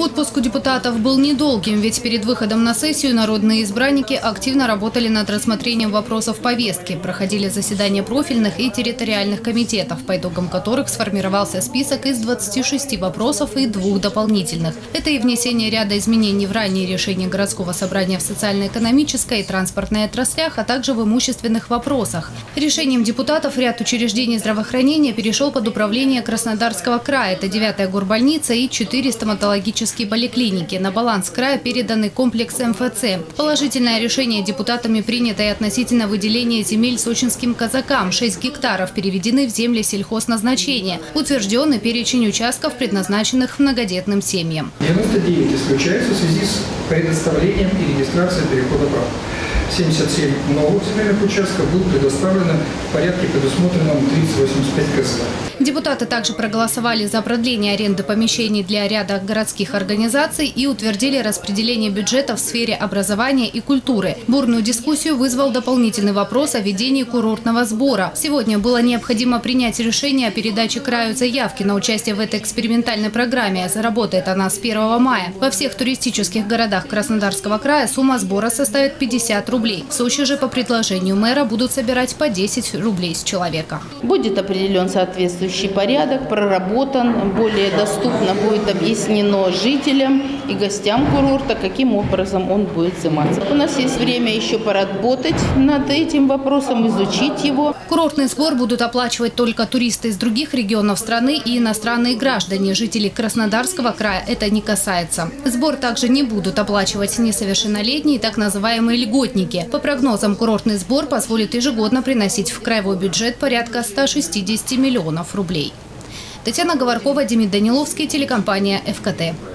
Отпуск у депутатов был недолгим, ведь перед выходом на сессию народные избранники активно работали над рассмотрением вопросов повестки. Проходили заседания профильных и территориальных комитетов, по итогам которых сформировался список из 26 вопросов и 2 дополнительных. Это и внесение ряда изменений в ранние решения городского собрания в социально-экономической и транспортной отраслях, а также в имущественных вопросах. Решением депутатов ряд учреждений здравоохранения перешел под управление Краснодарского края. Это 9-я горбольница и 4 стоматологические поликлиники. На баланс края переданы комплекс МФЦ. Положительное решение депутатами принято и относительно выделения земель сочинским казакам. 6 гектаров переведены в земли сельхозназначения. Утвержденный перечень участков, предназначенных многодетным семьям. 99 исключается в связи с предоставлением и регистрацией перехода прав. 77 новых земельных участков будут предоставлены в порядке, предусмотренном 3085 КЗ. Депутаты также проголосовали за продление аренды помещений для ряда городских организаций и утвердили распределение бюджета в сфере образования и культуры. Бурную дискуссию вызвал дополнительный вопрос о ведении курортного сбора. Сегодня было необходимо принять решение о передаче краю заявки на участие в этой экспериментальной программе. Заработает она с 1 мая. Во всех туристических городах Краснодарского края сумма сбора составит 50 рублей. В Сочи же по предложению мэра будут собирать по 10 рублей с человека. Будет определен соответствующий порядок, проработан, более доступно будет объяснено жителям и гостям курорта, каким образом он будет взиматься. У нас есть время еще поработать над этим вопросом, изучить его. Курортный сбор будут оплачивать только туристы из других регионов страны и иностранные граждане. Жителей Краснодарского края это не касается. Сбор также не будут оплачивать несовершеннолетние, так называемые льготники. По прогнозам, курортный сбор позволит ежегодно приносить в краевой бюджет порядка 160 миллионов рублей. Татьяна Говоркова, Демид Даниловский, телекомпания ФКТ.